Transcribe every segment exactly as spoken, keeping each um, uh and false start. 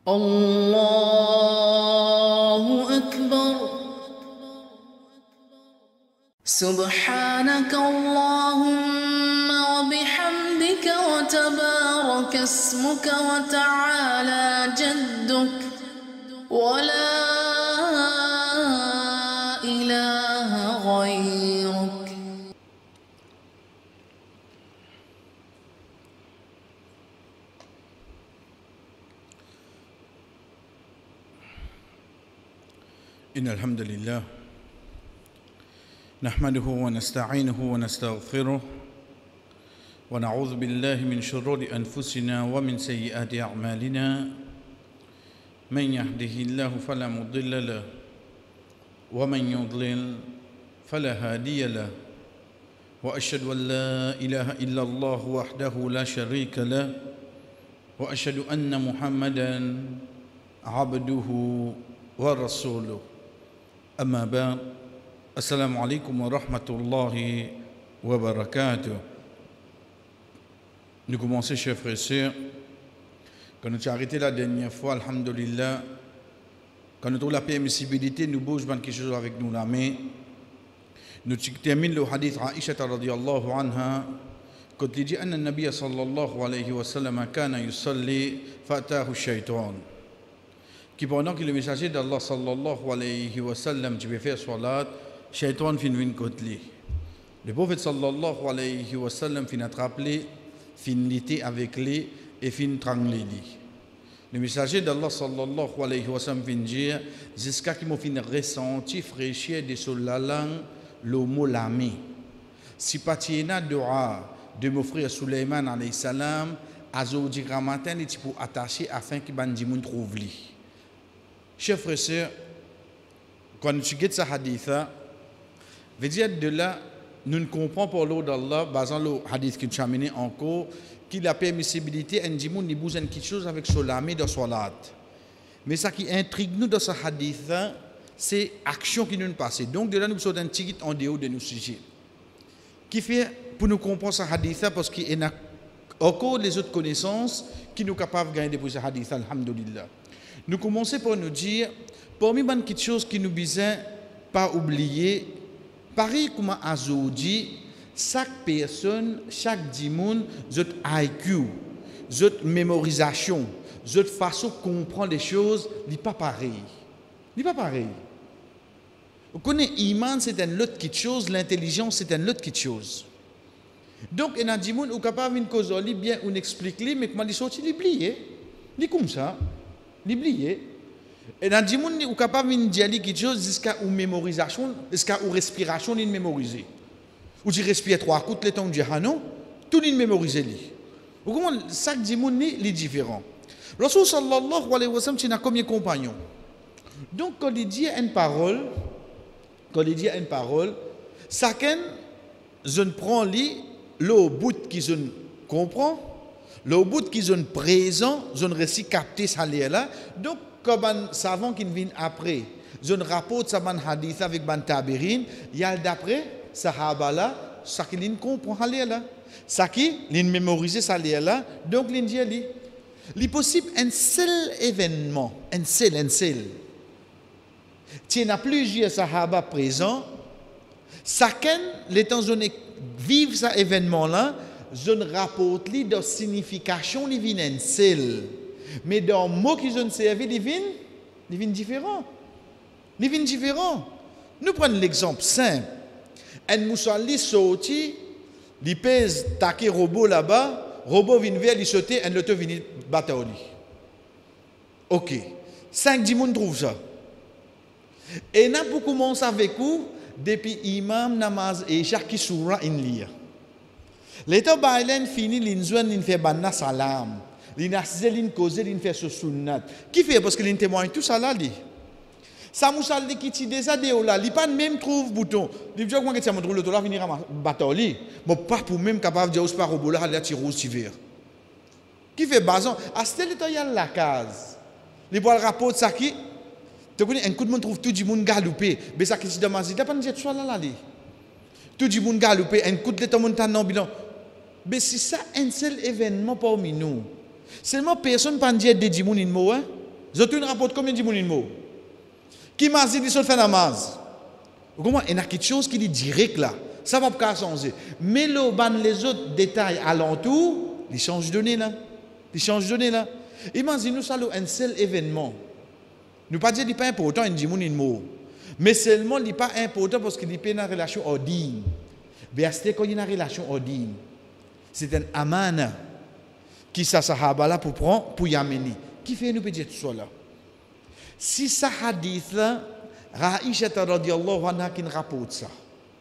الله أكبر سبحانك اللهم وبحمدك وتبارك اسمك وتعالى جدك ولا إله غيرك. إن الحمد لله نحمده ونستعينه ونستغفره ونعوذ بالله من شرور أنفسنا ومن سيئات أعمالنا من يهده الله فلا مضل له ومن يضلل فلا هادي له وأشهد أن لا إله إلا الله وحده لا شريك له وأشهد أن محمدا عبده ورسوله. أما بعد، السلام عليكم ورحمة الله وبركاته. Nous commençons, chers frères et sœurs. Quand nous avons arrêté la dernière fois, alhamdulillah, quand nous avons la permissibilité, nous bougeons quelque chose avec nous la main. Nous terminons le hadith Aïcha radiyallahu anha, quand il dit أن النبي صلى الله عليه وسلم كان يصلي فأتاه الشيطان. Qui pendant que le messager d'Allah sallallahu alayhi wa sallam tu veux faire salat, shaitan fin vin kotli. Le prophète sallallahu alayhi wa sallam fin attraper, fin liter avec lui et fin trangler lui. Le messager d'Allah sallallahu alayhi wa sallam fin dire jusqu'à qu'il m'a fin ressenti fraîcheur de sur la langue le mot lami. Si patiena dua de mon frère Sulaiman alayhi salam azodi matin il pour attacher afin que bandi moun trouve lui. Chers frères et sœurs, quand tu regardes ce hadith, veut dire de là, nous ne comprenons pas l'eau d'Allah, basant le hadith que tu as amené encore, qu'il a permissibilité, un dimoun ni bouge quelque chose avec solami de salat. Mais ce qui intrigue nous dans ce hadith, c'est l'action qui nous passe. Donc de là, nous sommes un petit en dehors de nos sujets. Qui fait pour nous comprendre ce hadith, parce qu'il y a encore les autres connaissances qui nous sont capables de gagner depuis ce hadith, alhamdulillah. Nous commençons par nous dire, parmi les petites choses qui nous besoin pas oublier, pareil comme Azo dit, chaque personne, chaque dimoun, notre I Q, notre mémorisation, notre façon de comprendre les choses, n'est pas pareil. N'est pas pareil. Vous connaissez, Iman, c'est une autre petite chose, l'intelligence, c'est une autre petite chose. Donc, il y a des dimoun, vous êtes capable de cause bien, on explique, mais comment ils sont oubliés. C'est comme ça. L'oublier. Et dans le monde, on est capable de dire quelque chose jusqu'à une mémorisation, jusqu'à une respiration, on mémoriser. Ou tu respires trois coups, le temps de dire ah non, tout est mémorisé. Comment chaque monde est différent. Rasul sallallahu alayhi wa sallam, tu as combien de compagnons? Donc, quand il dit une parole, quand il dit une parole, chacun, je prends le bout qui je comprends. Le bout qui sont présents, je ne réussis capter ça là. Donc, comme un savant qui vient après, je ne rapporte ça ban hadith avec ban tabirin, il y a d'après sahaba là, ça qui l'in comprend là, ça qui l'in mémorise ça là. Donc l'in dit ali, il possible un seul événement, un seul, un seul. Tu n'as plusieurs sahaba présents, chacun les temps donné vivre cet événement là. Je ne rapporte li de signification li vin seul. Mais dans le mot qui sont servi, li vin, li vin différent. Li vin différent. Nous prenons l'exemple simple. Un moussalli sorti, li pèse taquer robot là-bas, robot vin vers li sauter, un autre vin battre li. OK. Cinq dix moun trouve ça. Et n'a pour commencer avec vous depuis imam namaz et chaque soura in lire. L'état bailen fini l'inzouan l'in fait banna salam. L'in asise l'in cause l'in fait ce sunnat. Qui fait parce que l'in témoigne tout ça là li. Ça moussal li qui ti déjà de là, li pas même trouve bouton. Li dit comment que ça montre le dollar venir à battre li. Bon pas pour même capable de dire pas robot là là ti rose ti vert. Qui fait bazan à cet état y a la case. Li boit le rapport ça qui tu connais un coup de monde trouve tout du monde galopé, mais ça qui se demande il pas dire soit là là li. Tout du monde galopé un coup de l'état montagne non bilan. Mais c'est ça un seul événement parmi nous. Seulement personne pas dire des dimoun in mo hein. Je te rapporte combien de mots? Qui m'a dit de faire namaz? Comment? Il y a quelque chose qui est direct là. Ça va pas changer. Mais le ban les autres détails alentour, ils changent de données là. Ils changent de données là. Imaginez-nous ça, un seul événement. Nous pas dire qu'il n'est pas important, il dit mon mot. Mais seulement il n'est pas important parce qu'il n'est pas une relation ordinaire. Mais c'est quand il y a une relation ordinaire. C'est un amana qui ça sahaba là pour prendre, pour y amener. Qui fait nous dire tout ça là? Si ça hadith là, Aïcha radhiyallahu anha qui rapporte ça.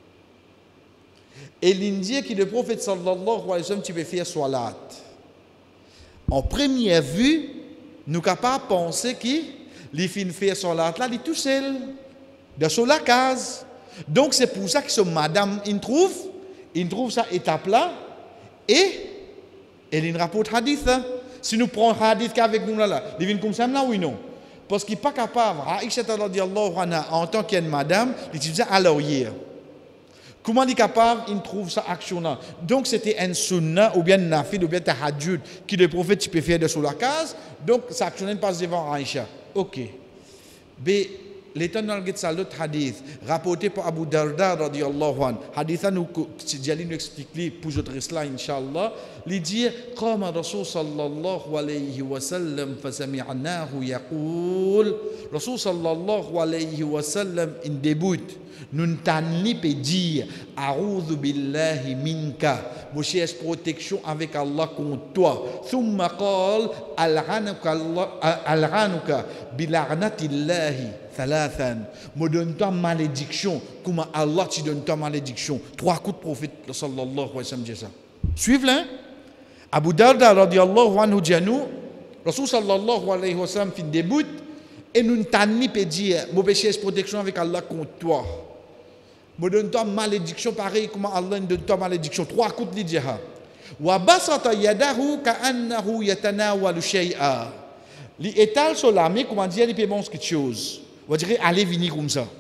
Et l'Indien qui le prophète sallallahu alayhi wa sallam tu peux faire salat. En première vue, nous sommes capables de penser qu'il fin faire salat là, il est tout seul dans la case. Donc c'est pour ça que ce madame il trouve, il trouve ça étape là et elle rapporte hadith là. Si nous prenons hadith qu'avec nous là, là, il vient comme ça là oui non. Parce qu'il n'est pas capable, Aïcha radhiyallahu anha en tant qu'une madame, il disait alors hier. Comment il est capable, il trouve ça action là. Donc c'était un sunnah ou bien un nafil ou bien un tahajjud que le prophète tu peux faire de sur la case. Donc ça action passe devant Aïcha. Ok. Mais l'état dans le l'autre hadith rapporté par Abu Darda radhiyallahu anhu. Hadith nous j'allais nous expliquer pour notre islam inchallah. Il dit قام الرسول صلى الله عليه وسلم فسمعناه يقول رسول صلى الله عليه وسلم in début nous t'anni peut dire a'udhu billahi minka je cherche protection avec Allah contre toi ثم قال alghanuka bila'natillahi thalathan me donne-toi malédiction comme Allah te donne-toi malédiction trois coups de prophète sallallahu alayhi wa sallam dit ça suivez là Abu Darda radhiyallahu anhu dit nous Rasul sallallahu alayhi wa sallam fin début et nous t'anni peut dire je cherche protection avec Allah contre toi me donne-toi malédiction pareil comme Allah donne-toi malédiction trois coups de dire wa basata yadahu ka'annahu yatanawalu shay'a li étale sur la main comment dire il peut manger quelque chose on dirait allez venir comme ça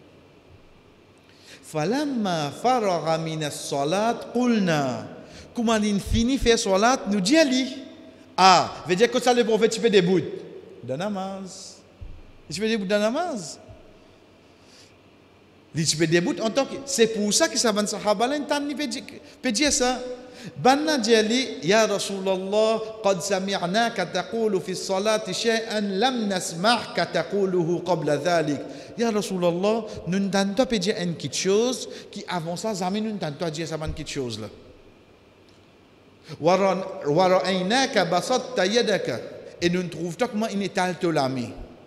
falamma faragha min as-salat qulna comment il finit faire salat nous dit ali ah veut dire que ça le prophète tu peux debout dans namaz tu peux debout dans namaz il tu peux debout en tant que c'est pour ça que ça van sahaba là il peut dire ça banna jali ya rasulullah qad sami'naka taqulu fi as-salati shay'an lam nasma'ka taquluhu qabla dhalik ya rasulullah nous n'entendons pas dire une quelque chose qui avant ça jamais nous n'entendons pas dire ça une quelque chose là wa ra'aynaka basatta yadaka et nous trouvons comment il étale la main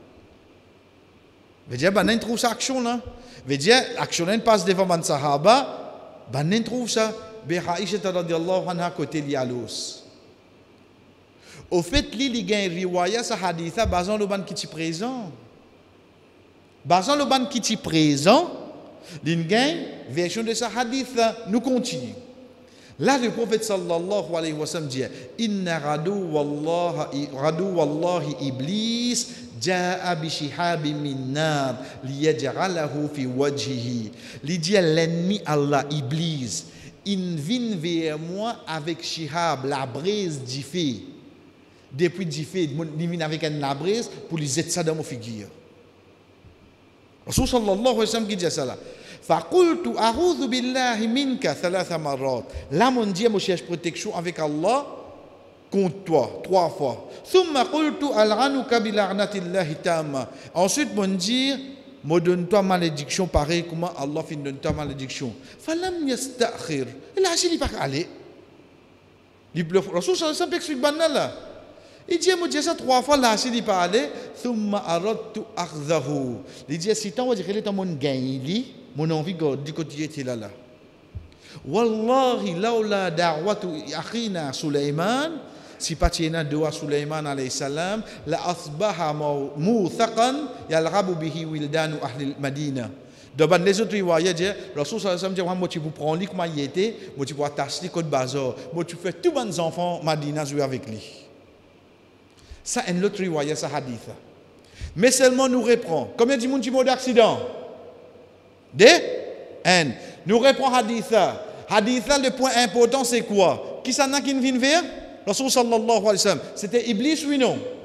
veut dire ben on trouve ça action là veut dire action passe devant ban sahaba ben on trouve ça be Aïcha radhiyallahu anha côté lialos au fait li li gain riwaya sa haditha bazan le ban qui ti présent bazan le ban qui ti présent li gain version de sa haditha nous continue là le prophète sallallahu alayhi wa sallam dit inna radu wallahi radu wallahi iblis jaa bi shihabin min nar liyaj'alahu fi wajhihi li dit l'ennemi Allah iblis il vient vers moi avec shihab la braise du feu depuis du feu il vient avec une la braise pour lui jeter ça dans mon figure Rasul sallallahu alayhi wa sallam qui dit ça là فقلت أعوذ بالله منك ثلاث مرات là mon Dieu je cherche protection avec Allah contre toi trois fois ثم قلت ألعنك بلعنة الله تامة ensuite mon Dieu me donne-toi malédiction pareil comment Allah fin donne-toi malédiction فلم يستأخر il a agi il pas aller il le Rasul sallallahu alayhi wa sallam explique banal là il dit moi Dieu ça trois fois là il pas aller ثم أردت أخذه il dit si tant on dirait le mon gain lui mon envie du côté était là là wallahi laula da'watu akhina Sulaiman si pas tiena doa Sulaiman alayhi salam la asbaha muthaqan yalghabu bihi wildanu ahli Madinah dans les autres riwayat dit Rasul sallallahu alayhi wasallam moi tu vous prends lui comment il était moi tu vas attacher code bazar moi tu fais tous les enfants Madina jouer avec lui ça un autre riwayat ça hadith mais seulement nous reprend combien de monde qui mort d'accident de un nous reprend haditha haditha le point important c'est quoi qui ça n'a qui vient vers Rasul sallallahu alayhi wa sallam c'était Iblis oui non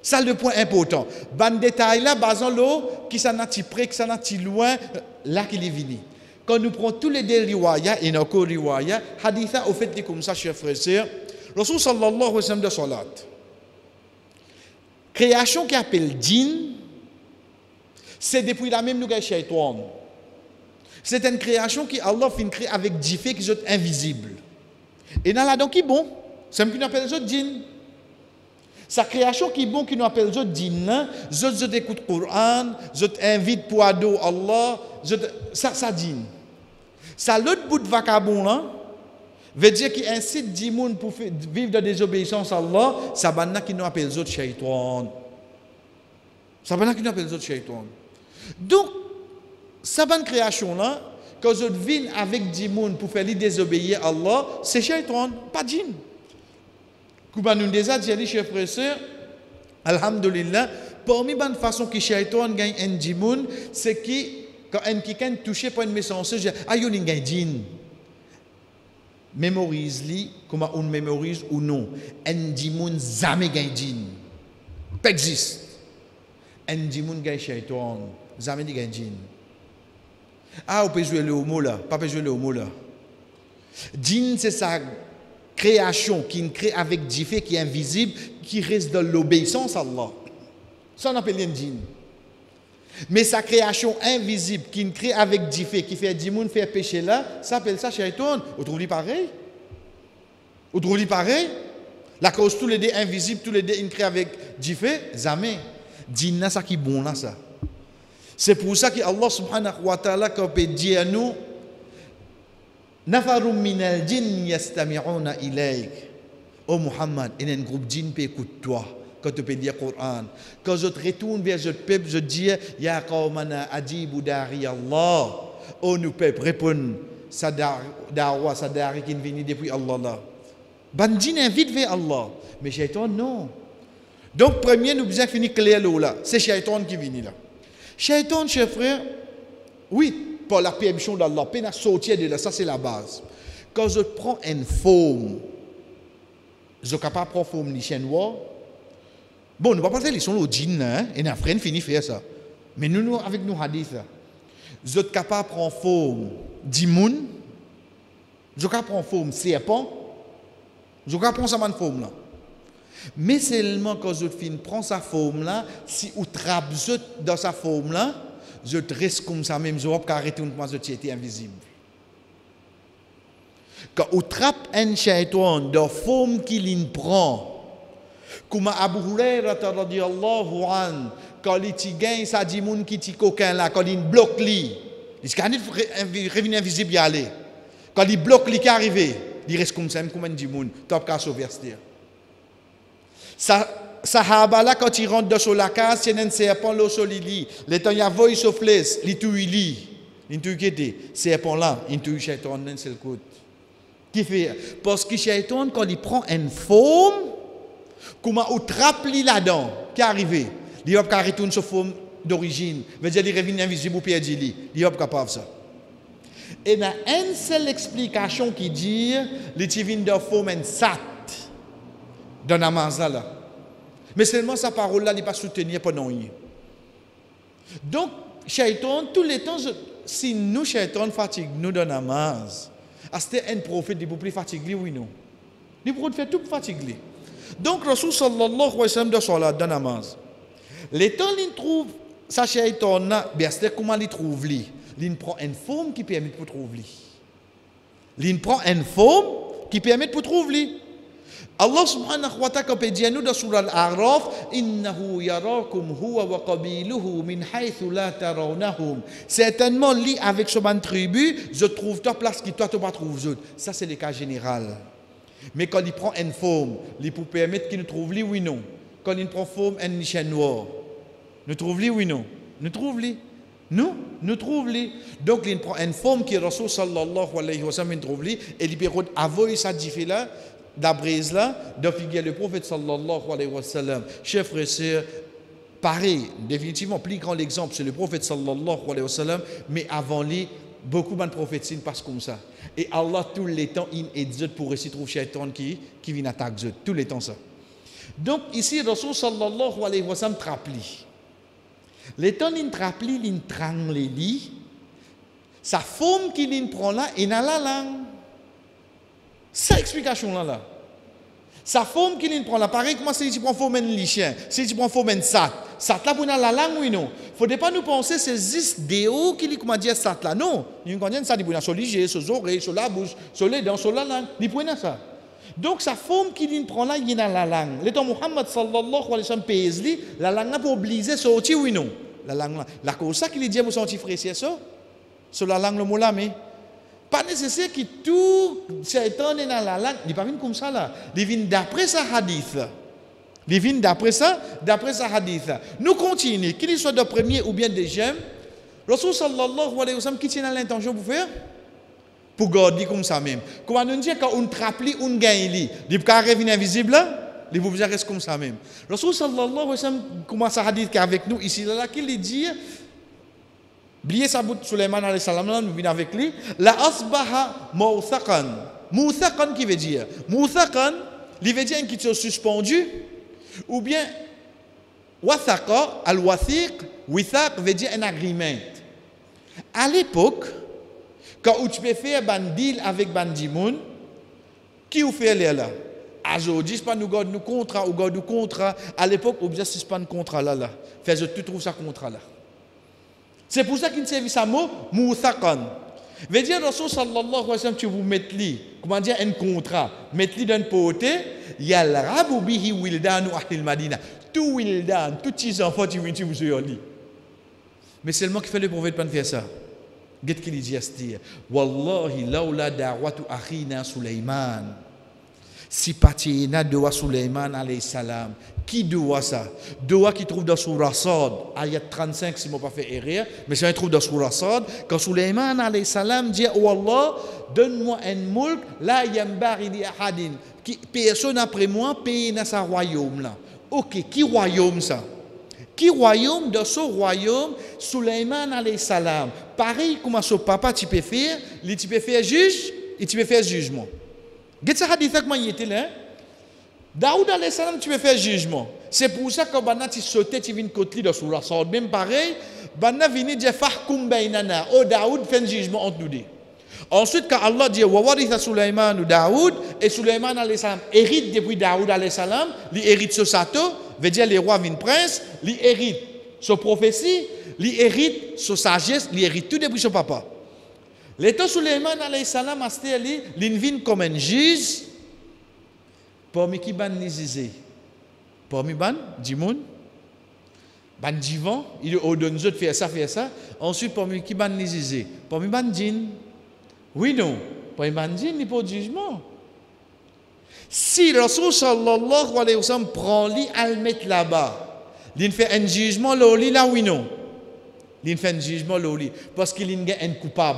Ça, le point important. Ban détail là, basant l'eau, qui s'en a près, qui s'en a loin, là qu'il est venu. Quand nous prenons tous les deux riwaya, et nos riwaya, haditha, au fait, comme ça, chers frères et sœurs, Rasul sallallahu alayhi wa sallam de salat. Création qui appelle djinn, c'est depuis la même nous shaitan. C'est une création qui Allah fait créer avec dix faits qui sont invisibles. Et dans la donc qui bon, c'est ce qu'on appelle les djinn. Sa création qui est bon, qui nous appelle les autres djinns, les autres écoutent le Coran, les autres invitent pour adorer Allah, ça, ça djinn. Ça, l'autre bout de vacabon là, veut dire qu'il incite dix personnes pour vivre dans la désobéissance à Allah, ça banna qui nous appelle les autres shaitan. Ça banna qui nous appelle les autres shaitan. Donc, ça banna création là, quand les autres viennent avec dix personnes pour faire les désobéir à Allah, c'est shaitan, pas djinn. Comme nous déjà dit, chers frères et sœurs, alhamdulillah, parmi les façons que shaitan gagne un djinn, c'est que quand un quelqu'un touché par une message, je dis, ah, il y a un djinn. Mémorise-li, comment on mémorise ou non. Un djinn jamais gagne djinn. Pas existe. Un djinn gagne shaitan. Jamais gagne djinn. Ah, on peut jouer le homo là. Pas peut jouer le homo là. Djinn, c'est ça. Création qui crée avec dix faits qui est invisible, qui reste dans l'obéissance à Allah. Ça on appelle un djinn. Mais sa création invisible qui crée avec dix faits, qui fait dix personnes faire péché là, ça s'appelle ça shaitan. Vous trouvez pareil? Vous trouvez pareil? La cause tous les deux invisibles, tous les deux ils créent avec dix faits, jamais. Djinn ça qui est bon là ça. C'est pour ça que Allah subhanahu wa ta'ala quand peut dire à nous Nafarum minal jinn yastami'una ilayk. Oh Muhammad, il y a un groupe djinn qui écoute toi quand tu peux dire Coran. Quand je te retourne vers ce peuple, je dis Ya qawmana ajibu dari Allah. Oh nous peuple, répondre sa da'wa, sa dari qui vient depuis Allah là. Ban djinn invite vers Allah, mais shaitan non. Donc premier nous besoin finir clair là, c'est shaitan qui vient là. Shaitan, chers frères, oui. Par la permission d'Allah, peine à sortir de là, ça c'est la base. Quand je prends une forme, je suis capable de prendre une forme ni chinois. Bon, nous ne pouvons pas faire les sons au djinn, hein, et nous avons fini de faire ça. Mais nous, nous avec nos hadiths, je suis capable de prendre forme d'imoun, je suis capable de prendre forme serpent, je suis capable de prendre sa forme là. Mais seulement quand je prends sa forme là, si vous trappez dans sa forme là, je reste comme ça même, je vais pas arrêter une fois que tu étais invisible. Quand on trappe un shaitan de forme qu'il prend, comme Abu Huraira radiyallahu anhu, quand il gagne sa dimoun qui est coquin là, quand il bloque lui, il se revient invisible y aller. Quand il bloque lui qui arrive, il reste comme ça, comme un dimoun, top qu'à sauver. Ça Sahaba là, quand il rentre dans la case, il y a un serpent là sur lui. Le temps il y a voix sur flaisse, il tue lui. Il tue qui était serpent là, il tue shaitan dans seul côté. Qui fait parce que shaitan quand il prend une forme, comment on trappe lui là-dedans, qui arrive, il va pas retourner sur forme d'origine, veut dire il revient invisible ou perdre lui. Il va pas capable ça. Et il y a une seule explication qui dit, les tivines de forme en sat dans la manza là. Mais seulement sa parole-là, il n'est pas soutenue pendant rien. Donc, shaitan, tous les temps, si nous, shaitan, fatigue nous dans la namaz, c'était un prophète, il ne peut plus fatiguer, oui, non. Il peut faire tout fatiguer. Donc, Rasul sallallahu alayhi wa sallam dans la namaz. Les temps, il trouve, sa shaitan, bien, c'est comment il trouve lui. Il prend une forme qui permet de trouver lui. Il prend une forme qui permet de trouver lui. Allah subhanahu wa ta'ala peut dire nous dans surah Al-A'raf innahu yarakum huwa wa qabiluhu min haythu la tarawnahum. Certainement li avec ce ban tribu, je trouve ta place qui toi tu pas trouve. Ça c'est le cas général. Mais quand il prend une forme, il peut permettre qu'il nous trouve lui oui non. Quand il prend forme un chien noir, nous trouve lui oui non. Nous trouve lui. Nous, nous trouve lui. Donc il prend une forme qui Rasul sallallahu alayhi wa sallam trouve lui et il peut avoir ça diffé là. D'après là, de figurer le prophète sallallahu alayhi wa sallam. Chers frères et sœurs, pareil, définitivement, plus grand l'exemple, c'est le prophète sallallahu alayhi wa sallam, mais avant lui, beaucoup de prophètes passent comme ça. Et Allah, tous les temps, il existe pour essayer de trouver shaitan qui, qui vient attaquer, tous les temps ça. Donc ici, Rasul sallallahu alayhi wa sallam trapli. Les temps il trapli, il trang les lits. Sa forme qu'il prend là, il a la langue. C'est l'explication là là. Sa forme qu'il prend là, pareil comment si tu prends forme de lichien, si tu prends forme de sat, sat là pour la langue oui non. Faudrait pas nous penser c'est juste déo qui dit comment dire sat là non. Nous connaissons ça, il pour sur l'igé, sur les oreilles, sur la bouche, sur les dents, sur la langue, il prend ça. Donc sa forme qu'il prend là, il a la langue. Le temps Muhammad sallallahu alayhi wa sallam pèse li, la langue là pour obliger sortir oui non. La langue là. La cause ça qu'il dit vous senti fraîcher ça. Sur la langue le mot là mais pas nécessaire que tout Satan est dans la langue, il pas vient comme ça là. Il vient d'après sa hadith. Il vient d'après ça, d'après sa hadith. Nous continuons, qu'il soit de premier ou bien de deuxième. Rasul sallallahu alayhi wa sallam qui tient l'intention pour faire pour garder comme ça même. Comment nous dire quand on trapli, on gagne li, il peut revenir invisible là, il vous reste comme ça même. Rasul sallallahu alayhi wa sallam commence à hadith avec nous ici là qu'il dit Blié sa bout Suleiman alayhi salam là nous venons avec lui la asbaha mouthaqan mouthaqan qui veut dire mouthaqan il veut dire qui est suspendu ou bien wathaqa al wathiq withaq veut dire un agreement à l'époque quand tu peux faire un deal avec bandimoun qui ou fait là aujourd'hui pas nous garde nous contrat ou garde nous contrat à l'époque ou bien suspend contrat là là fait je tu trouves ça contrat là. C'est pour ça qu'il servait ça mot mouthaqan. Veut dire Rasul sallallahu alayhi wa sallam tu vous mettez li comment dire un contrat, mettez li d'un côté, yalrabu bihi wildanu ahli al-Madina. Tout wildan, tous les enfants qui viennent vous sur li. Mais seulement qu'il fait le prophète pas faire ça. Qu'est-ce qu'il dit à ce dire wallahi laula da'watu akhina Sulaiman. Si patina doa Sulaiman alayhi salam. Qui doit ça? Doa qui trouve dans Surah Sad, ayat trente-cinq si je ne pas fait erreur, mais ça trouve dans Surah Sad, quand Sulaiman alayhi salam dit oh Allah, donne-moi un mulk, la yambari li ahadin, qui personne après moi paye dans sa royaume là. OK, qui royaume ça? Qui royaume dans ce royaume Sulaiman alayhi salam? Pareil comme son papa tu peux faire, il tu peux faire juge, et tu peux faire jugement. Qu'est-ce que ça hadith comment il était là? Daoud alayhi salam tu peux faire jugement. C'est pour ça que Bana tu sautais tu viens côté de Surah Sad même pareil, Bana vient dire fahkum bainana. Oh Daoud fait un jugement entre nous deux. Ensuite quand Allah dit wa waritha Sulaiman ou Daoud et Sulaiman alayhi salam hérite depuis Daoud alayhi salam, il hérite ce château, veut dire les rois viennent prince, il hérite sa prophétie, il hérite sa sagesse, il hérite tout depuis son papa. L'état Sulaiman alayhi salam a sté il vient comme un juge. Parmi qui ban nizizé, parmi ban dimoun, ban divan, il ordonne de faire ça, faire ça. Ensuite, parmi qui ban nizizé, parmi ban djinn. Oui, non, parmi ban djinn, il n'y a pas de jugement. Si le Rasul sallallahu alayhi wa sallam prend lui à le mettre là-bas, il fait un jugement là, là, oui, non. Il fait un jugement là, parce qu'il y a un coupable.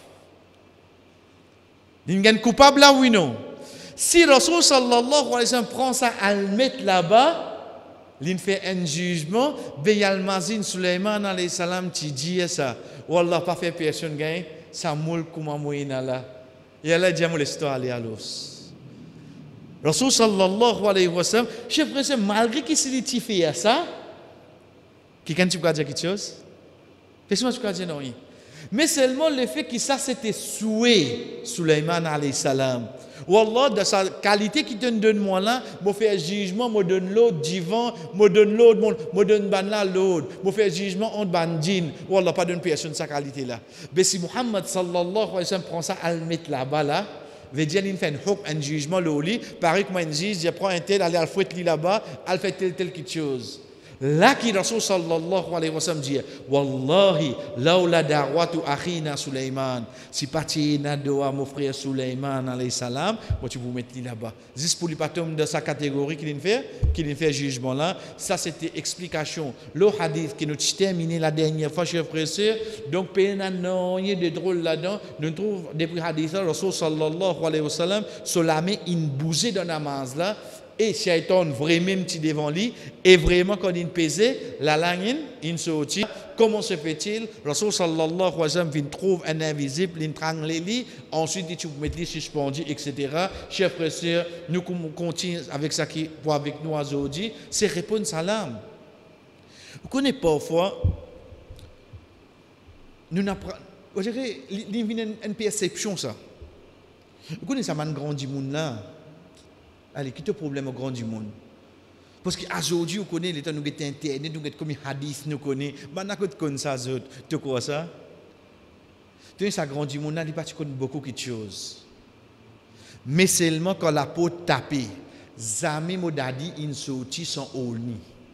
Il y a un coupable là, oui, non. Si Rasul sallallahu alayhi wa sallam prend ça à le mettre là-bas, il fait un jugement, Beyal Mazin Sulaiman alayhi salam qui dit ça, Wallah pas fait personne gagne, ça moule comme un moyen là. Et Allah dit à l'histoire aller à l'os. Rasul sallallahu alayhi wa sallam, chef frère, malgré qu'il s'est fait ça, quelqu'un tu peux dire quelque chose? Personne ne peut dire non. Mais seulement le fait que ça c'était souhait Sulaiman alayhi salam. Wallah, de sa qualité qui te donne moi là, je fais un jugement, je donne l'autre divan, je donne l'autre, je donne ban là l'autre, je fais un jugement entre bandine. Wallah, pas d'une personne sa qualité là. Mais si Muhammad sallallahu alayhi wa sallam prend ça à le mettre là-bas là, veut dire qu'il fait un, un jugement là, pareil comme un juge, il prend un tel, aller à le fouetter là-bas, elle fait tel tel quelque chose. Là qui Rasul sallallahu alayhi wa sallam dit wallahi laula da'watu akhina Sulaiman si parti na doa mon frère Sulaiman alayhi salam moi tu vous mettez là-bas juste pour lui pas tomber dans sa catégorie qu'il fait qu'il fait jugement là ça c'était explication le hadith qui nous terminé la dernière fois chers frères et sœurs donc peine non il y a de drôle là-dedans nous trouve depuis hadith Rasul sallallahu alayhi wa sallam sur la main une bousée dans namaz là et Shaitan vraiment petit devant lui, et vraiment quand il pèse, la langue, il sortit. Comment se fait-il? Rasul sallallahu alayhi wa sallam vient trouve un invisible, il trangle lui, ensuite il met lui suspendu, et cetera. Chers frères et sœurs, nous continuons avec ça qui pour avec nous aujourd'hui, c'est répondre salam. Vous connaissez parfois, nous n'apprenons, je dirais, il y a une perception ça. Vous connaissez ça, man grand du monde là. Allez, qui est le problème au grand du monde? Parce qu'aujourd'hui, vous connaissez, l'état nous avons internet, nous avons comme hadith, nous connaissons. Mais nous avons ça, tu crois ça? Tu sais, ça grand du monde, il n'y a pas beaucoup de choses. Mais seulement quand la peau tape, Zami Modadi, il sortit son olni.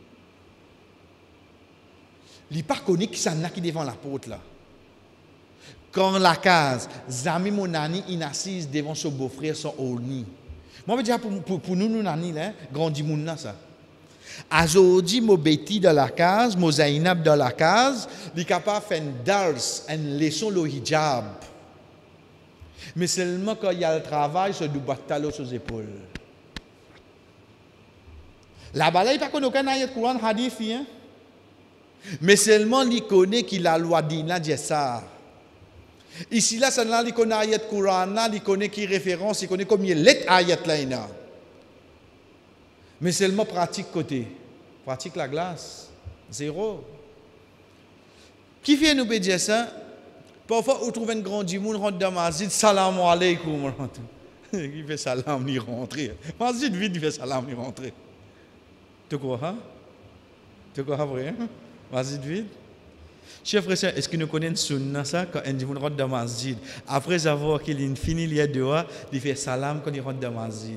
Il n'y a pas connu qui s'en a qui devant la porte là. Quand la case, Zami Monani, il assise devant son beau-frère, son olni. Moi, je veux dire, pour, pour, pour nous, nous, nani, là, grand du monde, là, ça. Aujourd'hui, mon Betty dans la case, mon Zainab dans la case, il est capable de faire une dars, une leçon le hijab. Mais seulement quand il y a le travail, c'est du batalo sur les épaules. Là-bas, il n'y a pas aucun ayat Coran hadith, hein? Mais seulement il connaît qu'il a la loi d'Ina dit ça. Ici, là, ça il connaît ayat Coran, il connaît qui référence, il connaît combien les ayat là. Mais seulement pratique côté. Pratique la glace. Zéro. Qui fait nous dire ça? Parfois, on trouve un grand du monde, rentre dans ma zid, salam alaikum. Il fait salam, il rentre. Ma zid vite, il fait salam, il rentre. Tu crois, hein? Tu crois vrai, hein? Ma zid vite. Chers frères, est-ce que nous connaissons sunna ça quand un du monde rentre dans ma zid? Après avoir qu'il finit il y a dehors, il fait salam quand il rentre dans ma zid.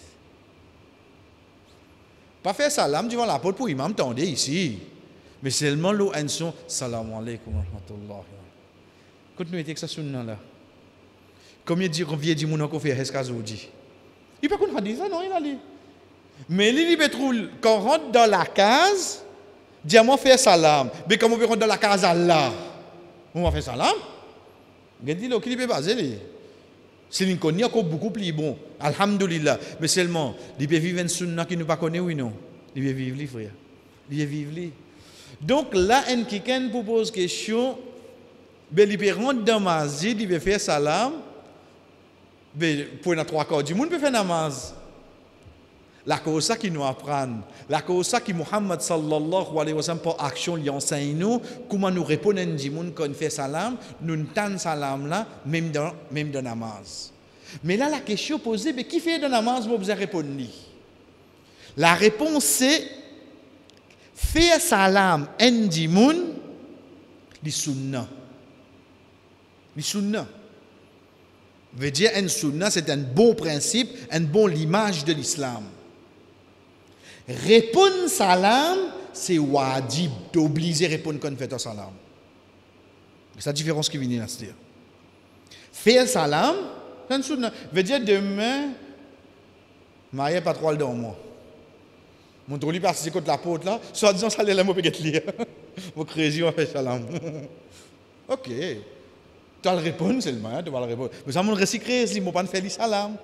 Pas faire salam devant la porte pour imam tendez ici. Mais seulement l'eau en son salam alaikum wa rahmatullah. Continuez avec ça sunna là. Combien de dire vieux du monde qu'on fait escas aujourd'hui? Il pas qu'on dit ça non, il a dit. Mais il dit trouve quand on rentre dans la case, diamant faire salam. Mais comment on peut rentrer dans la case Allah? On va faire salam? Il dit là qu'il peut baser lui. C'est une connaît encore beaucoup plus bon. Alhamdulillah. Mais seulement, il peut vivre une sunna qui nous pas connaît, oui, non. Il peut vivre, frère. Il peut vivre. Donc là, un quelqu'un pose question, ben, il peut rentrer dans ma masjid, il peut faire salam. Ben, pour les trois quarts du monde, il peut faire namaz. La cause ça qui nous apprend, la cause ça qui Muhammad sallallahu alayhi wa sallam pour action lui enseigne nous comment nous répondre à du monde quand on fait salam, nous n'entendons salam là même dans même dans namaz. Mais là la question posée, mais qui fait dans namaz vous vous répondre? La réponse c'est faire salam à du monde li sunna. Li sunna. Veut dire un sunna c'est un bon principe, un bon l'image de l'islam. Répondre salam, c'est wajib, d'obliger à répondre quand on fait un salam. C'est la différence qui vient là. Faire salam, c'est une sunna. Veut dire demain, je pas trop dans moi. Mon trou lui passe contre la porte là, soit disant ça, là, moi, je peux lire. Mon création a fait salam. Ok. Tu vas le répondre seulement, tu vas le répondre. Mais ça, mon récicré, si je ne peux pas faire le salam.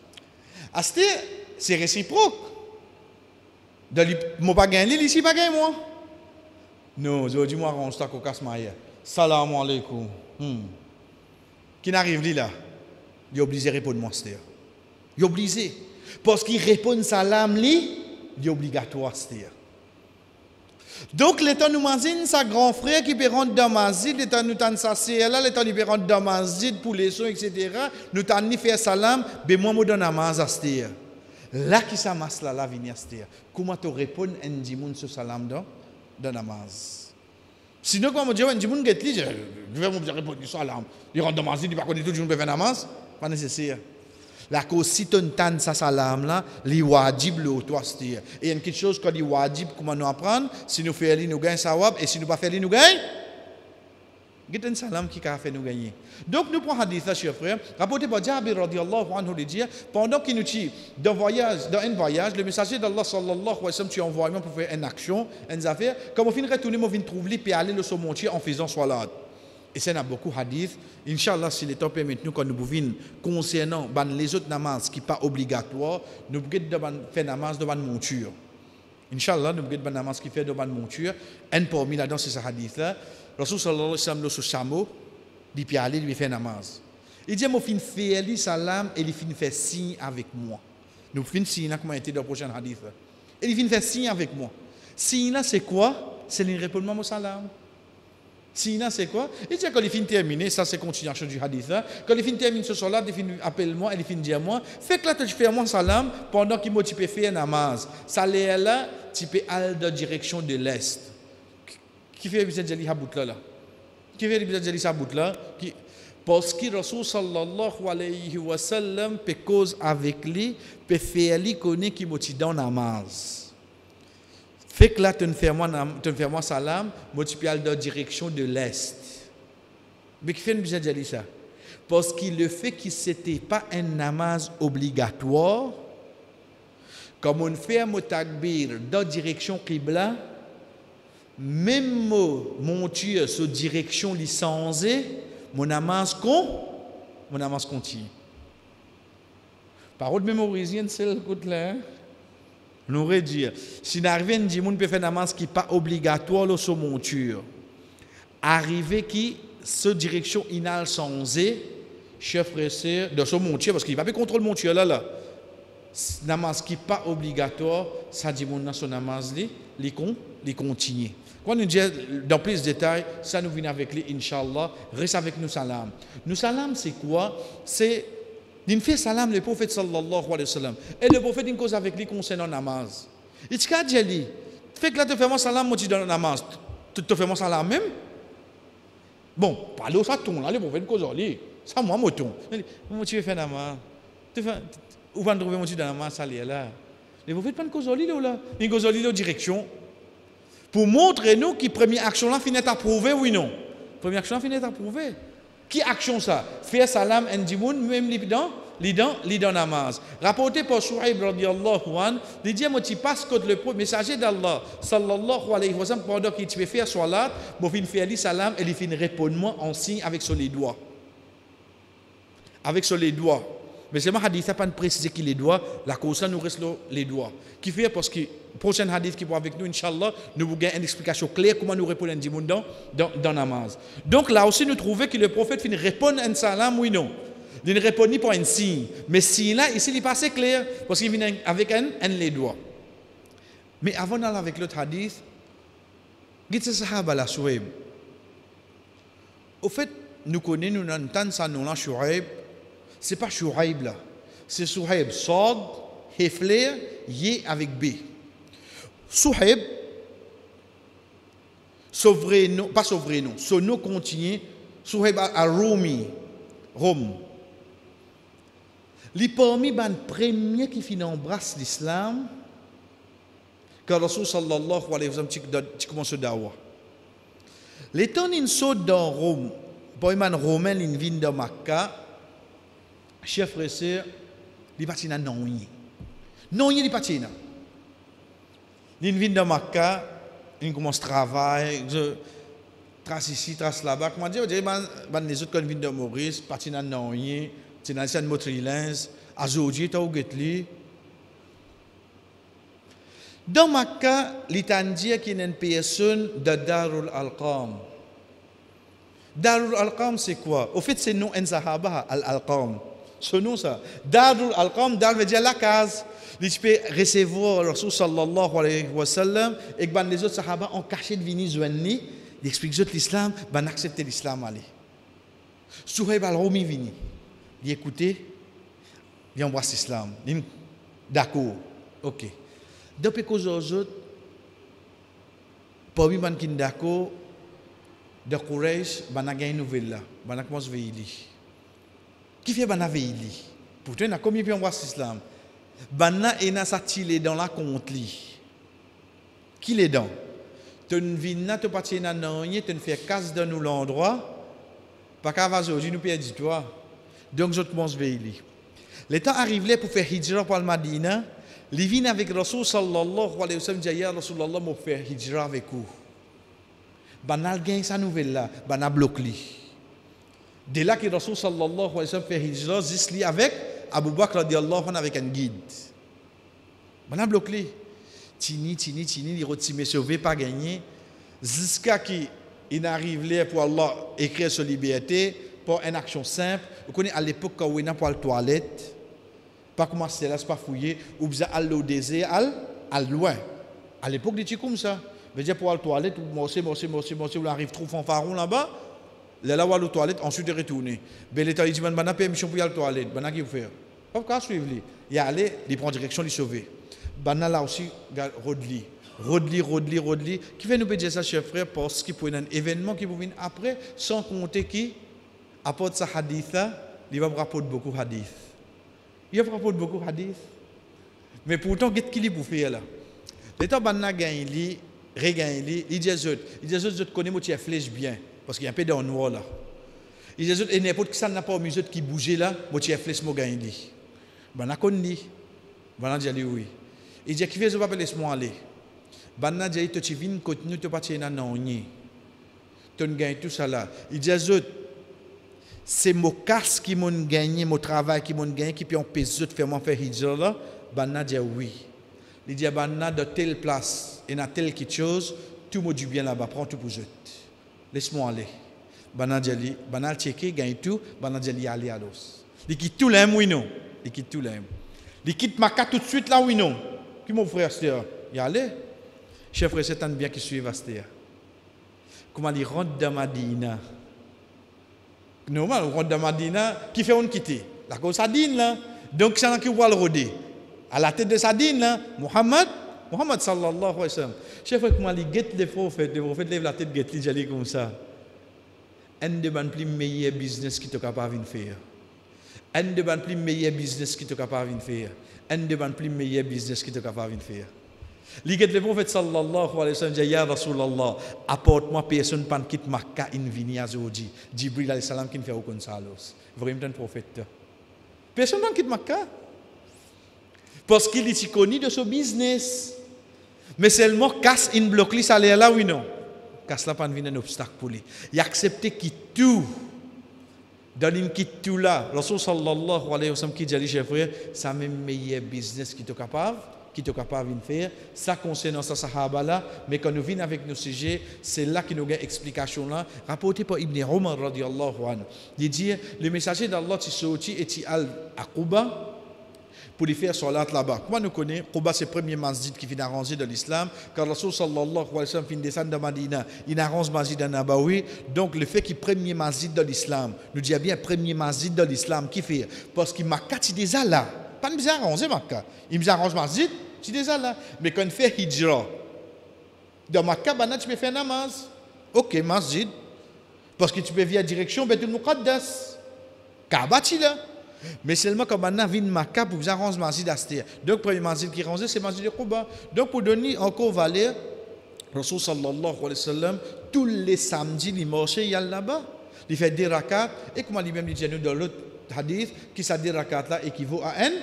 C'est réciproque. Dans les mots pas gagné, ici pas gagné moi. Non, aujourd'hui moi on stack au casse-maille. Salam alaikum. Hmm. Qui n'arrive là? Il est obligé de répondre moi c'est. Il est obligé parce qu'il répond salam li, il est obligatoire c'est. Donc l'état nous menzine sa grand frère qui peut rentrer dans masjid, l'état nous tan sa sœur là, l'état il peut rentrer dans masjid pour les sons et cetera. Nous tan ni faire salam, ben moi moi dans namaz c'est. Là qui ça masse là la viniastia. Comment tu réponds à un dimoun sur salam dans dans namaz. Sinon quand on dit un dimoun get li, je vais me répondre salam. Il rentre dans namaz, il pas connaître tout le monde peut faire namaz, pas nécessaire. La cause si tu entends ça salam là, li wajib le toi c'est. Et il y a quelque chose qu'on dit wajib comment nous apprendre, si nous faisons li nous gagne sawab et si nous pas faire li nous gagne c'est un salam qui a fait nous gagner. Donc nous prenons hadith là, chers frères. Rapporté par Jabir radiyallahu anhu de dire, pendant qu'il nous dit, dans voyage, dans un voyage, le messager d'Allah sallallahu alayhi wa sallam, tu envoies pour faire une action, une affaire, comme on finit de retourner, on vient trouver lui et aller le surmonter en faisant salat. Et ça, il y a beaucoup de hadiths. Inch'Allah, si le temps permet, nous, quand nous pouvons, concernant ben, les autres namazes qui ne sont pas obligatoires, nous pouvons faire namaz de monture. Inch'Allah, nous pouvons faire namaz qui fait de monture. Un parmi là-dedans, c'est ce hadith-là. Rasul sallallahu alayhi wa sallam, le chameau, il peut aller, lui faire namaz. Il dit, moi, je fais faire salam et il fait signe avec moi. Nous faisons signe, comme on a été dans le prochain hadith. Et il fait signe avec moi. Signe là, c'est quoi? C'est le répondement au salam. Signe là, c'est quoi? Il dit, quand il finit terminer, ça c'est continuation du hadith. Là. Quand il finit terminer ce soir-là, il finit appelle-moi, il finit dire moi, fais que là, tu fais moi salam pendant qu'il m'a typé faire namaz. Ça l'est là, tu peux aller dans la direction de l'est. Qui fait l'épisode de l'Ihabout là? Qui fait l'épisode de l'Ihabout là? Parce que Rasul sallallahu alayhi wa sallam peut cause avec lui, peut faire lui connaître qui m'a dans namaz. Fait que là, tu ne fais moi salam, moi tu peux aller dans la direction de l'est. Mais qui fait besoin de dire ça? Parce que le fait que ce n'était pas un namaz obligatoire, comme on fait un takbir dans la direction Qibla, même mon Dieu, sur direction licensée, mon namaz con, mon namaz continue. Parole mémorisienne, c'est le coup là. On aurait dit, si nous arrivons à dire qu'on peut faire un namaz qui n'est pas obligatoire sur monture, arriver qui, ce direction inal sans chef frère, de ce monture, parce qu'il ne va pas contrôler monture là, là. Namaz qui n'est pas obligatoire, ça dit que son namaz, il continue. Quand nous disons dans plus de détails, ça nous vient avec lui, Inch'Allah, reste avec nous salam. Nous salam, c'est quoi? C'est il fait salam le prophète sallallahu alayhi wa sallam. Et le prophète il cause avec lui concernant namaz. Il dit qu'à dit, fait que là tu fais mon salam, moi tu donnes namaz. Tu te fais mon salam même? Bon, parle au saton là, le prophète cause lui. Ça moi moton. Moi tu veux faire namaz. Tu fais où va trouver mon tu dans namaz ça là. Le prophète pas cause lui là. Il cause lui dans direction. Pour montrer nous que la première action là finit à prouver oui non. Première action là finit à prouver. Qui action ça? Faire salam en dimoun même li dans li dans li dans namaz. Rapporté par Shuaib radiyallahu an, il dit moi tu passes contre le messager d'Allah sallallahu alayhi wa sallam pendant qu'il te fait salat, moi fin faire li salam et il fin répondre moi en signe avec sur les doigts. Avec sur les doigts. Mais c'est ma hadith, ça pas préciser qu'il les doigts, la cause ça nous reste les doigts. Qui fait parce que prochain hadith qui va avec nous, Inch'Allah, nous vous gagnons une explication claire comment nous répondons dans, dans, dans namaz. Donc là aussi, nous trouvons que le prophète finit répondre à un salam, oui, non. Il ne répond ni par un signe. Mais signe là, ici, il est pas assez clair parce qu'il vient avec un, un les doigts. Mais avant d'aller avec l'autre hadith, dites ce sahaba là, Shuaib. Au fait, nous connaissons, nous entendons ça, nous là, Shuaib. Ce n'est pas Shuaib là. C'est Shuaib, Sod, Hefler, Yé avec B. Shuaib, son vrai nom, pas son vrai nom, son nom continue, Shuaib al-Rumi, Rome. Les parmi les premiers qui finissent embrasse l'islam, quand Rasul sallallahu alayhi wa sallam commence à dawa. Les temps ils sont dans Rome, pour les Romains ils viennent dans Makkah, chef frère sœur, ils partent dans non non ils partent. Ils viennent dans Makkah, ils commencent à travailler, trace ici, trace là-bas. Comment dire, les autres quand ils viennent de Maurice, partent dans non c'est dans le Motrilens, à Zoji, tu as oublié. Dans Makkah, l'Itandia qui est une personne de Darul Alqam. Darul Alqam, c'est quoi? Au fait, c'est le nom de Sahaba, Al-Alqam. Ce nom, ça. Darul Alqam, Dar veut dire la case. Il peut recevoir le Rasul sallallahu alayhi wa sallam et que les autres Sahaba ont caché de venir joindre. Il explique que l'islam, ils acceptent l'islam. Suhaib al-Rumi vini. Il écoute, il embrasse l'islam. D'accord, ok. Depuis que les autres, parmi les gens qui sont d'accord, de Quraysh, ils ont gagné une nouvelle là. Ils ont commencé à veiller. Qui fait qu'ils ont veillé? Pourtant, ils ont combien de gens embrassent l'islam? Ils ont sorti dans la contre lui. Qui les dents? Tu ne viens pas partir dans rien, tu ne fais casse dans nous l'endroit. Pas qu'à aujourd'hui, nous perdons toi. Donc, je commence à veiller. Le temps arrive pour faire hijra pour le Madina. Ils viennent avec Rasul sallallahu alayhi wa sallam, dit ya Rasulallah, je faire hijra avec vous. Banal gagne sa nouvelle là, banal bloque lui. Dès là que Rasul sallallahu alayhi wa sallam fait hijra, jusqu'à avec Abu Bakr radiallahu anhu avec un guide. Maintenant, bloqué. Tini, tini, tini, il retime sauvé, pas gagné. Jusqu'à qu'il arrive là pour Allah écrire sur liberté, pour une action simple. Vous connaissez à l'époque quand on est pour la toilette, pas commencer là, c'est pas fouiller, ou bien aller au désert, aller loin. À l'époque, il était comme ça. Veut dire pour la toilette, ou morcer, morcer, morcer, morcer, vous arrivez trop fanfaron là-bas. Là, là, aller aux toilettes, ensuite de retourner. Ben, l'État dit, ben, n'a permission pour y aller aux toilettes. Ben, qu'est-ce qu'il faut faire? Pas suivre lui. Il y aller, il prend direction, il sauver. Ben, là aussi, Rodli. Rodli, Rodli, Rodli. Qui fait nous dire ça, chers frères, parce qu'il peut y avoir un événement qui peut venir après, sans compter qui apporte sa hadith, il va me rapporter beaucoup de hadith. Il va me rapporter beaucoup de hadith. Mais pourtant, qu'est-ce qu'il peut faire là? L'État, ben, n'a gagné, il regagne, il dit à eux, il dit à eux, je connais, moi, tu flèche bien. Parce qu'il y a un peu d'en noir là. Il dit, et n'importe qui ça n'a pas au musée qui bougeait là, moi tu as flèche mon gain dit. Ben n'a qu'on dit. Ben n'a dit oui. Il dit qui fait je pas laisse-moi aller. Ben n'a dit tu viens continue tu partir dans non ni. Tu gagne tout ça là. Il dit c'est mon casse qui m'ont gagné, mon travail qui m'ont gagné qui peut empêcher de faire mon faire hijra là. Ben n'a dit oui. Il dit ben n'a de telle place et dans telle quelque chose, tout me du bien là-bas, prends tout pour eux. Laisse-moi aller. Banadjali, banal checké, gagne tout, banadjali aller à l'os. Il quitte tout l'aime, oui non. Il quitte tout l'aime. Il quitte Maka tout de suite là, oui non. Qui mon frère, c'est il allait. Chef frère, c'est un bien qui suit Astéa. Comment il rentre dans Madina? Normal, on rentre dans Madina, qui fait on quitter? La cause Sadine là. Donc c'est un qui va le roder. À la tête de Sadine là, Muhammad, Muhammad sallallahu alayhi wa sallam. Chef frère, comment il guette les prophètes, les prophètes lèvent la tête, guette les allez comme ça. Un des plus meilleurs business qui est capable de faire. Un des plus meilleurs business qui est capable de faire. Un des plus meilleurs business qui est capable de faire. L'iguette le prophète sallallahu alayhi wa sallam dit ya Rasulallah, apporte-moi personne pas quitte Makkah in vini azodi. Jibril alayhi salam qui ne fait aucun salos. Vraiment un prophète. Personne pas quitte Makkah. Parce qu'il est connu de ce business. Mais seulement casse in bloc li salaire là oui non. Casse là pas venir un obstacle pour lui. Il accepte qui tout. Dans une qui tout là, Rasul sallallahu alayhi wa sallam qui dit chers frères, ça même meilleur business qui est capable, qui est capable de faire, ça concerne sa sahaba là, mais quand nous venons avec nos sujets, c'est là que nous avons explication là, rapporté par Ibn Umar radiyallahu anhu. Il dit le messager d'Allah qui sorti et qui al à Quba pour lui faire salat là-bas. Comment nous connaissons Quba, c'est le premier masjid qui vient arranger de l'islam. Quand Rasul sallallahu alayhi wa sallam vient descendre de Madina, il arrange le masjid de Nabawi. Donc le fait qu'il est le premier masjid de l'islam, nous dit bien le premier masjid de l'islam qui fait. Parce qu'il m'a quatre déjà là. Pas de bizarre arranger Makkah. Il me arrange masjid, c'est déjà là. Mais quand il fait hijra, dans Makkah, tu peux faire namaz. Ok, masjid. Parce que tu peux via direction Betul Muqaddas. Kaaba, tu là. Mais seulement quand on a vu Makkah pour vous arranger masjid d'Astéa. Donc, le premier masjid qui est rangé, c'est le masjid de Quba. Donc, pour donner encore valeur, Rasul sallallahu alayhi wa sallam, tous les samedis, il marche, il y a là-bas. Il fait des rakats. Et comme lui-même dit nous dans l'autre hadith, qui ça des rakats là équivaut à un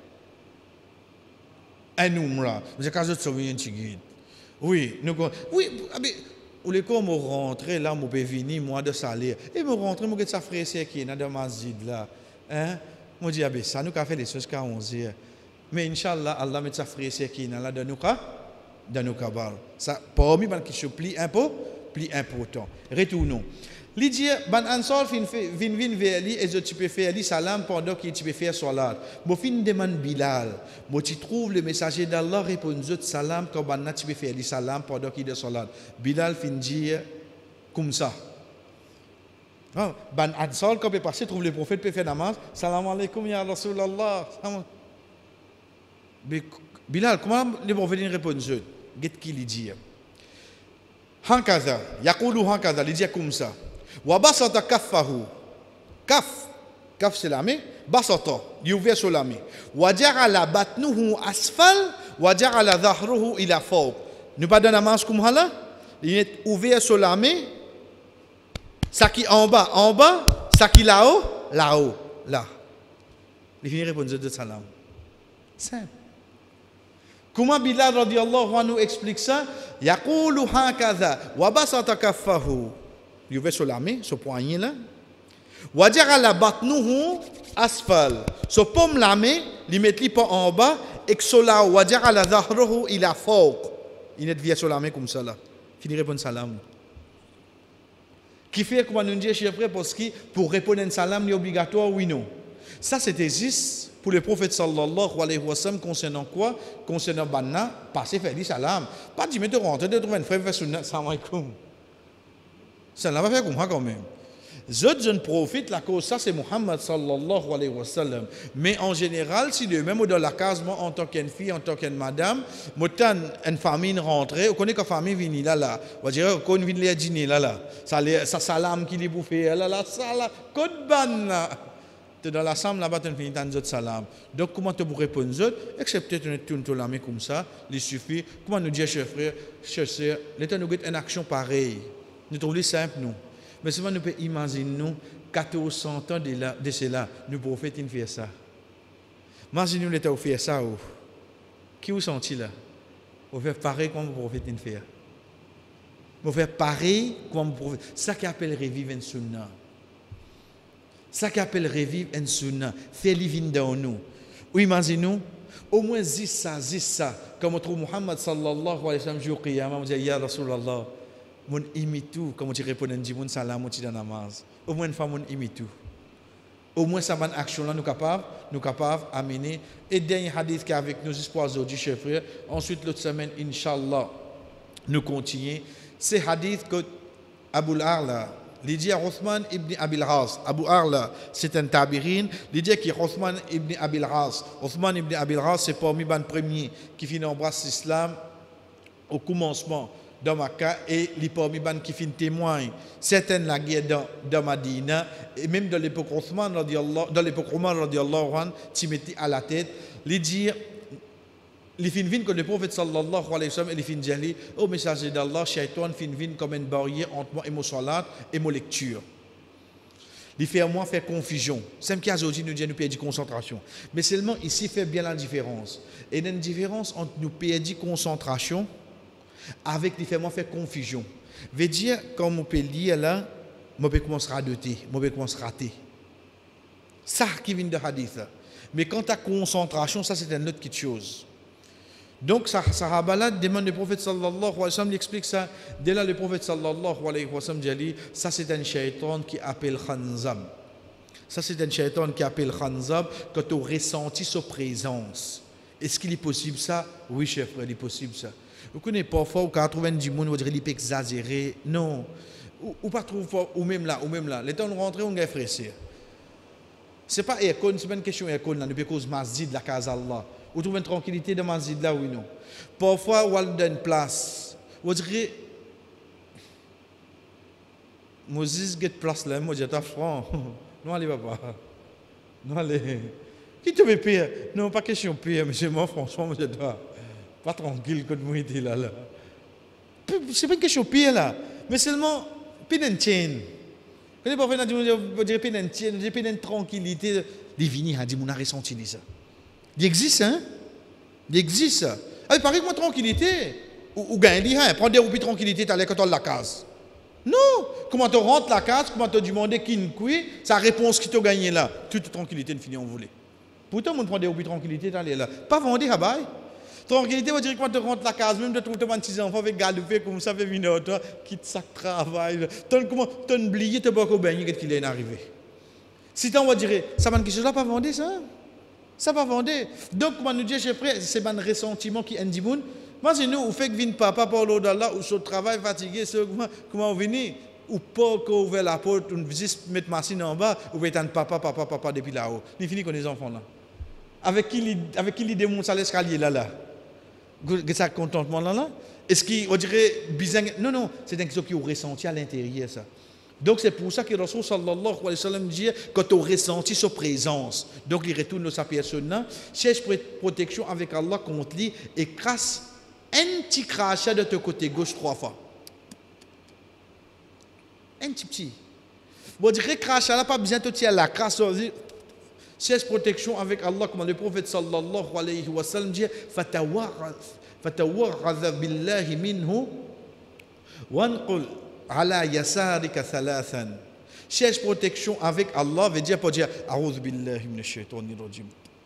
un umrah. Vous avez qu'à se souvenir de guide. Oui, nous, oui, ou les cas, me rentrer là, me peux venir, moi, de salaire. Et me rentrer, me get sa frère, c'est qui est dans le masjid là. Hein? Moi, je dis, ça nous a fait les choses qu'à onze heures. Mais Inch'Allah, Allah met sa frère, c'est qui est là dans nos cas, dans nos cabales. Ça, parmi les qui se plient un peu, plus important. Retournons. Lydia, ban ansor vin vin vin vers lui et je tu peux faire lui salam pendant qu'il tu peux faire salat. Mo fin demande Bilal. Mo tu trouves le messager d'Allah répond je salam quand ban tu peux faire lui salam pendant qu'il de salat. Bilal fin dire comme ça. Ah, ban ansor quand peut passer trouve le prophète peut faire namaz. Salam alaikum ya Rasulallah. Bilal comment le prophète répond je. Get qui lui dit. Hankaza, yaqulu hankaza, il dit comme ça. Wabasata kaffahu. Kaf, kaf c'est la main. Basata, il ouvert sur la main. Waja'ala batnuhu asfal, waja'ala dhahruhu ila fawq. Nous pas dans la manche comme ça. Il est ouvert sur la main. Ça qui en bas, en bas, ça qui là-haut, là-haut, là. Il finit répondre de salam. Simple. Comment Bilal radiyallahu anhu explique ça? Yaqulu hakaza wa basata kaffahu. Il ouvert sur la main, ce poignet là. Waja'ala batnuhu asfal. So pomme la main, li met li pas en bas et que cela waja'ala dhahruhu ila fawq. Il est via sur la main comme ça là. Fini répondre salam. Qui fait comment nous dire chef frère parce que pour répondre un salam c'est obligatoire oui non. Ça c'était juste pour le prophète sallallahu alayhi wa sallam concernant quoi? Concernant banna passer faire du salam. Pas dire mais tu rentres de trouver un frère faire sunna salam alaikum. Ça n'a pas fait comme ça quand même. Zot jeune prophète la cause ça c'est Muhammad sallallahu alayhi wa sallam. Mais en général si de même dans la case moi en tant qu'une fille en tant qu'une madame, moi une famille rentrée, on connaît que famille vient là là. On va dire qu'on vient les dîner là là. Ça ça salam qui les bouffer là là ça là code ban là. Dans la chambre là-bas tu finis tant zot salam. Donc comment tu pour répondre zot excepté tu tournes la main comme ça, il suffit. Comment nous dire chers frères, chers sœurs, l'état nous get une action pareille. Nous trouvons simple nous. Mais seulement nous pouvons imaginer nous, quatorze cents ans de, la, de cela, nous prophètes nous faire ça. Imaginez-nous l'état où faire ça. Où. Qui vous sentez là? Vous faites pareil comme vous prophètes nous faire. Vous faites pareil comme vous prophètes. Ça qui appelle revivre un sunna. Ça qui appelle revivre un sunna. Faire living dans nous. Ou imaginez-nous, au moins dix ça, dix ça. Comme on trouve Muhammad sallallahu alayhi wa sallam, jour qiyamah, on dit, Ya Rasulallah. Mon imitou, comme tu réponds, dit mon salam, mon dans namaz. Au moins une fois, mon imitou. Au moins, ça bonne action là, nous capables, nous capables d'amener. Et dernier hadith qui est avec nous, jusqu'à aujourd'hui, chers frères. Ensuite, l'autre semaine, Inch'Allah, nous continuons. C'est hadith que Abu Arla, il dit à Othman ibn Abil Ras. Abu Arla, c'est un tabirin. Il dit qu'il Othman ibn Abil Ras. Othman ibn Abil Ras, c'est parmi les premiers qui finissent embrasser l'islam au commencement. Dans Makkah et les parmi ban qui fin témoignent certaines la guerre dans dans Madina et même dans l'époque Othman radiyallahu dans l'époque Omar radiyallahu anhu qui mettait à la tête les dire les fin vin que le prophète sallallahu alayhi wa sallam les fin dire au messager d'Allah shaitan fin vin comme une barrière entre moi et mon salat et mon lecture. Il fait à moi faire confusion. C'est ce qui aujourd'hui nous dit nous perdre concentration. Mais seulement ici fait bien la différence. Et il y a une différence entre nous perdre concentration avec différemment faire confusion. Veut dire quand on peut lire là, on peut commencer à douter, on peut commencer à rater. Ça qui vient de hadith. Mais quant à concentration, ça c'est une autre chose. Donc Sahaba là demande le prophète sallallahu alayhi wa sallam, il explique ça. Dès là le prophète sallallahu alayhi wa sallam dit, ça c'est un shaitan qui appelle Khanzab. Ça c'est un shaitan qui appelle Khanzab quand tu ressentis sa présence. Est-ce qu'il est possible ça? Oui chef frère, il est possible ça. Vous connaissez parfois, ou quatre-vingt-dix personnes, vous direz qu'il est exagéré. Non. Ou, ou pas trouver, ou même là, ou même là. Les temps où nous rentrons, on est fraissé. Ce n'est pas aircon, ce n'est pas une question aircon, nous pouvons cause masjid, la case Allah. Vous trouvez une tranquillité dans masjid là, oui, non. Parfois, vous allez dans une place. Vous direz, Moses, get place là, moi, j'ai ta franc. Non, allez, papa. Non, allez. Qui te fait pire? Non, pas question pire, monsieur, moi, franchement, moi, j'ai toi. Pas tranquille quand vous êtes là. là. C'est pas une question pire là. Mais seulement, pas d'une tienne. Quand les parfois, on dirait pas d'une tienne, on dirait pas d'une tranquillité. Divini a dit, on a ressenti ça. Il existe, hein? Il existe. Ah, il paraît que moi, tranquillité. Ou, ou gagne, hein? Prends des roupies de tranquillité, tu as l'air quand tu as la case. Non! Comment tu rentres la case, comment tu demandes qui ne couille, sa réponse qui t'a gagné là. Toute tranquillité ne finit en volée. Pourtant, on prend des roupies de tranquillité, tu as là. Pas vendre, ah bah. Tranquillité, on dirait que quand tu rentres la case, même de trouver tes petits enfants avec galouper comme ça, fait venir toi, quitte ça travail. Tu as oublié, tu n'as pas qu'au bain, qu'il est arrivé. Si tu on va dire, ça va quelque chose là, pas vendre ça. Ça va vendre. Donc, comment nous dire, chef frère, c'est un ressentiment qui est indimoun. Moi, c'est nous, on fait que vient papa par l'eau d'Allah, ou sur le travail fatigué, comment on vient, ou pas qu'on ouvre la porte, on juste mettre machine en bas, ou être un papa, papa, papa depuis là-haut. Il finit qu'on les enfants là. Avec qui il démonte ça l'escalier là là. Ça contentement là là. Est-ce qu'on dirait bizarre? Non, non, c'est quelque chose qui est ressenti à l'intérieur ça. Donc c'est pour ça que Rasul sallallahu alayhi wa sallam dit quand on ressentit sa présence, donc il retourne dans sa personne, cherche protection avec Allah contre lui et crasse un petit crachat de ton côté gauche trois fois. Un petit petit. Bon, dirait crachat là pas besoin de tirer la crasse. Cherche protection avec Allah, comme le prophète sallallahu alayhi wa sallam dit fatawarradha billahi minhu wanqul ala yasarika thalathan. Cherche protection avec Allah, veut dire pour dire A'udhu billahi minash shaitanir rajim.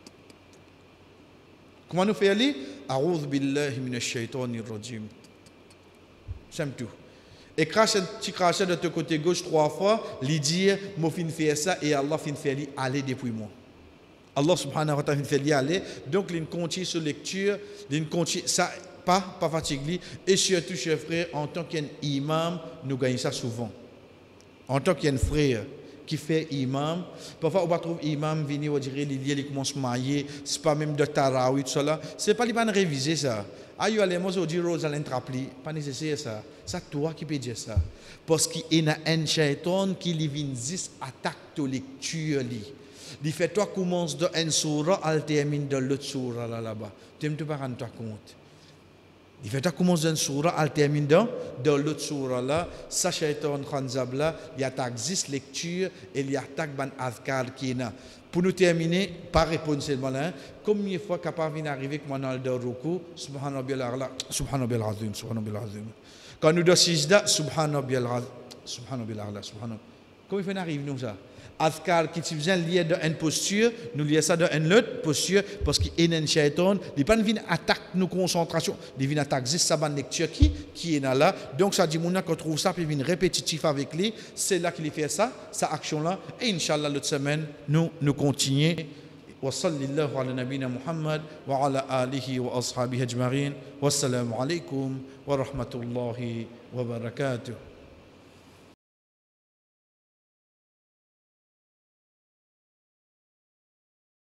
Comment nous faire li? A'udhu billahi minash shaitanir rajim. C'est tout. Et crache tu craches de ton côté gauche trois fois, lui dire moi fin faire ça et Allah fin faire li aller depuis moi. Allah subhanahu wa ta'ala fin faire li aller. Donc il continue sur lecture, il continue ça pas pas fatigué et surtout chers frères en tant qu'imam nous gagnons ça souvent. En tant qu'un frère qui fait imam, parfois on va trouver imam venir dire il commence à marier, c'est pas même de tarawih tout ça, c'est pas lui pas réviser ça. Aïe allez moi je dis Rose à trapli, pas nécessaire ça. Ça toi qui peut dire ça. Parce qu'il y a un shaitan qui lui vient juste attaque ta lecture li. Il fait toi commence de un surah, al termine de l'autre surah là là-bas. Tu ne te pas rendre compte. Il fait commencer une surah, elle termine dans, dans l'autre surah là, ça shaitan khanzab là, il attaque dix lectures et il attaque ban azkar qui est là. Pour nous terminer, pas répondre seulement là, combien de fois capable vient arriver que moi dans le ruku, subhanallahi al-a'la, subhanallahi al-azim, subhanallahi al-azim. Quand nous dans sijda, subhanallahi al-azim, subhanallahi al-a'la, subhanallah. Comment il fait arriver nous ça? Azkar qui te vient lié dans une posture, nous lié ça dans une autre posture parce qu'il y a un shaitan, il pas vient attaque nos concentrations, il vient attaque juste sa bonne lecture qui qui est là. Donc ça dit mon qu'on trouve ça puis vient répétitif avec lui, c'est là qu'il fait ça, sa action là et inchallah l'autre semaine nous nous continuons. Wa sallallahu ala nabina Muhammad wa ala alihi wa ashabihi ajma'in. Wassalamu alaykum wa rahmatullahi wa barakatuh.